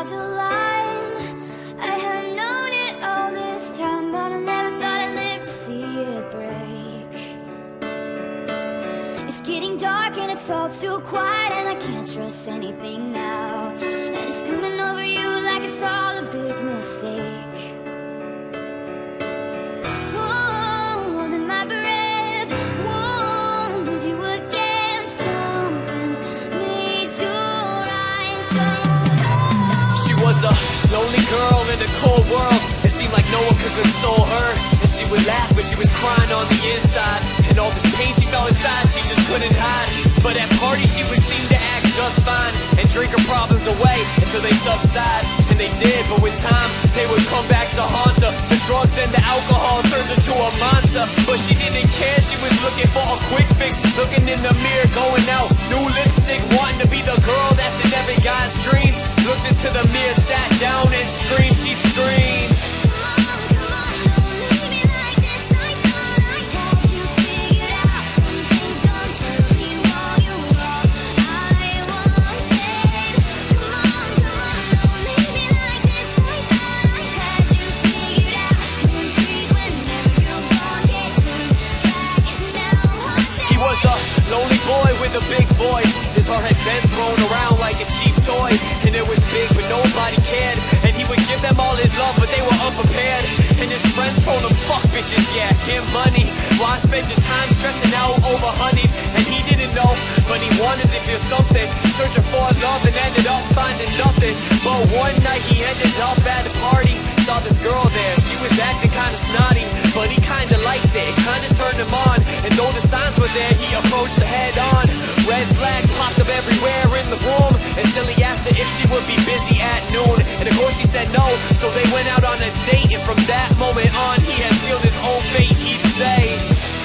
fragile line. I have known it all this time, but I never thought I'd live to see it break. It's getting dark and it's all too quiet, and I can't trust anything now. And it's coming over you like it's all a big mistake. Oh, holding my breath, won't lose you again. Something's made your eyes go cold. She was a lonely girl in a cold world. It seemed like no one could console her, and she would laugh but she was crying on the inside. And all this pain she felt inside, she just couldn't hide. But at parties she would seem to act just fine, and drink her problems away until they subside. And they did, but with time they would come back to haunt her. The drugs and the alcohol turned her to a monster, but she didn't care. She was looking for a quick fix, looking in the mirror, going out, new lipstick, wanting to be the girl that's in every guy's dreams. Looked into the mirror, sat down and screamed. She screamed. Lonely boy with a big void. His heart had been thrown around like a cheap toy, and it was big but nobody cared. And he would give them all his love but they were unprepared. And his friends told him, fuck bitches, yeah, get money. Why spend your time stressing out over honeys? And he didn't know, but he wanted to feel something, searching for love and ended up finding nothing. But one night he ended up at a party, saw this girl there, she was acting kinda snotty, but he kinda liked it, it kinda turned him on. And though the signs were there, he approached her head on. Red flags popped up everywhere in the room, and Silly asked her if she would be busy at noon. And of course she said no, so they went out on a date. And from that moment on, he had sealed his own fate, he'd say.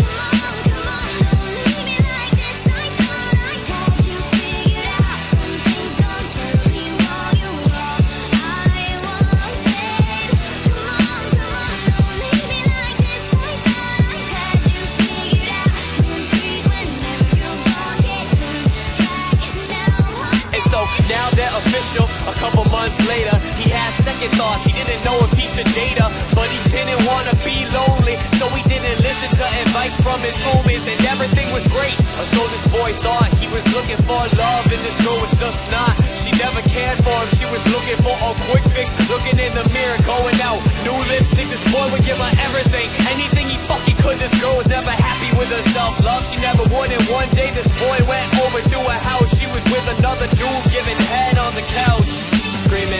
Now they're official, a couple months later. He had second thoughts, he didn't know if he should date her, but he didn't want to be lonely, so he didn't listen to advice from his homies. And everything was great, or so this boy thought. He was looking for love and this girl was just not. She never cared for him, she was looking for a quick fix, looking in the mirror, going out, new lipstick. This boy would give her everything, anything he fucking could. This girl was never happy with her self-love, she never would. And one day this boy went over to her house, she was with another dude giving head on the couch, screaming.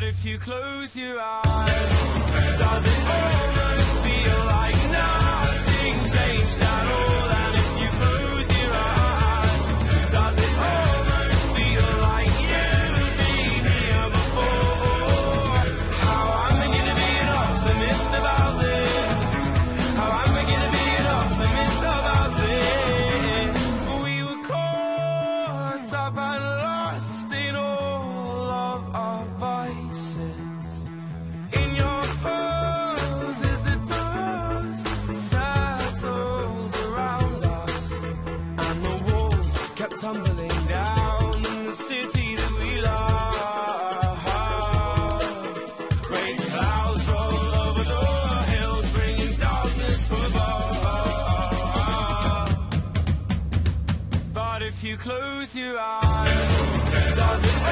if you close your eyes, does it almost feel like nothing changed at all? And if you close your eyes, does it almost feel like you've been here before? How am I gonna be an optimist about this? How am I gonna be an optimist about this? We were caught up and lost in all of our vices. In your pose as the dust settled around us, and the walls kept tumbling down in the city that we love. Great clouds roll over the hills, bringing darkness from above. But if you close your eyes, does it